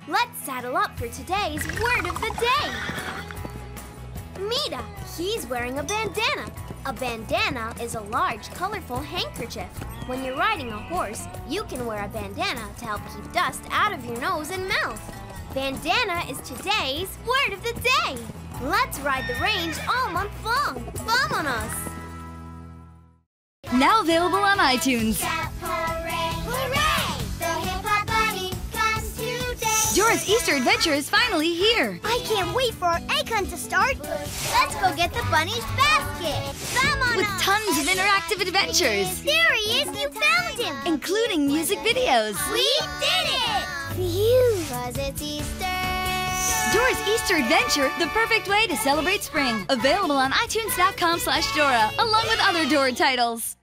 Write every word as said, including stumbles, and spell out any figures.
Let's saddle up for today's word of the day. Mita, he's wearing a bandana. A bandana is a large, colorful handkerchief. When you're riding a horse, you can wear a bandana to help keep dust out of your nose and mouth. Bandana is today's word of the day. Let's ride the range all month long. Vamonos! Now available on iTunes. Hooray! The Hip-Hop Bunny comes today! Dora's Easter Adventure is finally here. I can't wait for our egg hunt to start. Let's go get the bunny's basket. Vamonos! With tons of interactive adventures. There he is! You found him! Including music videos. We did it! Phew! 'Cause it's Easter! Dora's Easter Adventure, the perfect way to celebrate spring. Available on iTunes dot com slash Dora, along with other Dora titles.